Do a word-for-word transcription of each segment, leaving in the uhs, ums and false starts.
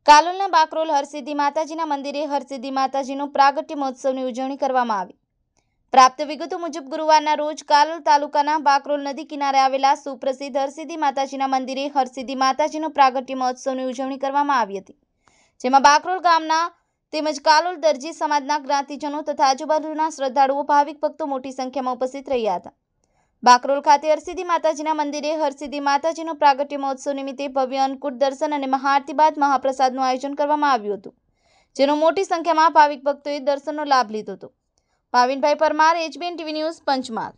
કાલોલના બાકરોલ હરસિદ્ધિ માતાજીના મંદિરે હરસિદ્ધિ માતાજીનો પ્રાગટ્ય મહોત્સવની ઉજવણી કરવામાં આવી। પ્રાપ્ત વિગતો મુજબ ગુરુવારના રોજ કાલોલ તાલુકાના બાકરોલ નદી કિનારે આવેલા સુપ્રસિદ્ધ હરસિદ્ધિ માતાજીના મંદિરે હરસિદ્ધિ માતાજીનો પ્રાગટ્ય મહોત્સવની ઉજવણી કરવામાં આવી હતી, જેમાં બાકરોલ ગામના તેમજ કાલોલ દરજી સમાજના જ્ઞાતિજનો તથા આજુબાજુના શ્રદ્ધાળુઓ ભાવિક ભક્તો મોટી સંખ્યામાં ઉપસ્થિત રહ્યા હતા। બાકરોલ ખાતે હરસિદ્ધિ માતાજીના મંદિરે હરસિદ્ધિ માતાજીનો પ્રાગટ્ય મહોત્સવ નિમિત્તે ભવ્ય અન્નકૂટ દર્શન અને મહાઆરતી બાદ મહાપ્રસાદનું આયોજન કરવામાં આવ્યું હતું, જેનો મોટી સંખ્યામાં ભાવિક ભક્તોએ દર્શનનો લાભ લીધો હતો। ભાવિનભાઈ Parmar, HBN TV news, Panchmahal.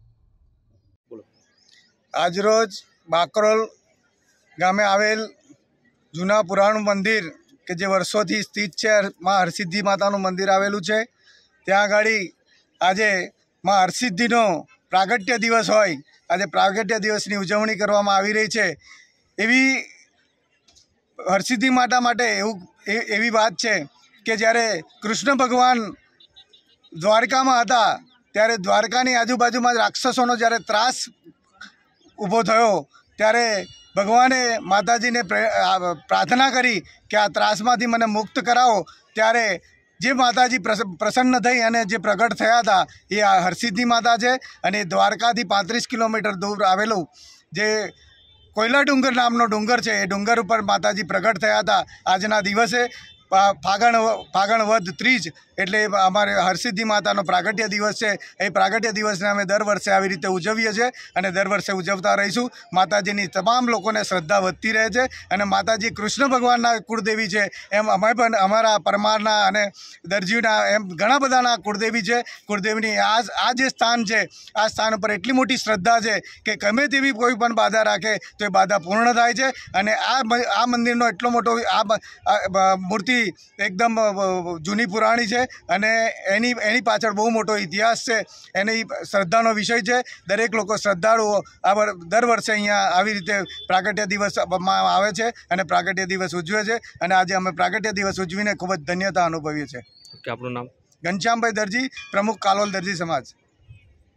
આજરોજ બાકરોલ ગામે આવેલ જૂના પુરાણું મંદિર કે જે વર્ષોથી સ્થિત છે, માં હરસિદ્ધિ માતાનું મંદિર આવેલું છે, ત્યાં આગળ આજે માં હરસિદ્ધિનો પ્રાગટ્ય દિવસ હોય, આજે પ્રાગટ્ય દિવસની ઉજવણી કરવામાં આવી રહી છે। એવી હરસિદ્ધિ માતા માટે એવું એવી વાત છે કે જ્યારે કૃષ્ણ ભગવાન દ્વારકામાં હતા ત્યારે દ્વારકાની આજુબાજુમાં રાક્ષસોનો જ્યારે ત્રાસ ઊભો થયો ત્યારે ભગવાને માતાજીને પ્રાર્થના કરી કે આ ત્રાસમાંથી મને મુક્ત કરાવો। ત્યારે જે માતાજી પ્રસન્ન થઈ અને જે પ્રગટ થયા હતા એ આ હરસિદ્ધિ માતા છે અને દ્વારકાથી પાંત્રીસ કિલોમીટર દૂર આવેલું જે કોયલા ડુંગર નામનો ડુંગર છે, એ ડુંગર ઉપર માતાજી પ્રગટ થયા હતા। આજના દિવસે ફાગણ ફાગણ વદ ત્રીજ એટલે અમારે હરસિદ્ધિ માતાનો પ્રાગટ્ય દિવસ છે। એ પ્રાગટ્ય દિવસને અમે દર વર્ષે આવી રીતે ઉજવીએ છીએ અને દર વર્ષે ઉજવતા રહીશું। માતાજીની તમામ લોકોને શ્રદ્ધા વધતી રહે છે અને માતાજી કૃષ્ણ ભગવાનના કુળદેવી છે, એમ અમે પણ અમારા પરમારના અને દરજીના એમ ઘણા બધાના કુળદેવી છે। કુળદેવીની આ આ જે સ્થાન છે, આ સ્થાન ઉપર એટલી મોટી શ્રદ્ધા છે કે ગમે તેવી કોઈ પણ બાધા રાખે તો એ બાધા પૂર્ણ થાય છે અને આ આ મંદિરનો એટલો મોટો આ મૂર્તિ એકદમ જૂની પુરાણી છે અને એની એની પાછળ બહુ મોટો ઇતિહાસ છે, એની શ્રદ્ધાનો વિષય છે। દરેક લોકો શ્રદ્ધાળુઓ આ દર વર્ષે અહીંયા આવી રીતે પ્રાગટ્ય દિવસમાં આવે છે અને પ્રાગટ્ય દિવસ ઉજવે છે અને આજે અમે પ્રાગટ્ય દિવસ ઉજવીને ખૂબ જ ધન્યતા અનુભવીએ છીએ। કે આપનું નામ? ઘનશ્યામભાઈ દરજી, પ્રમુખ કાલોલ દરજી સમાજ।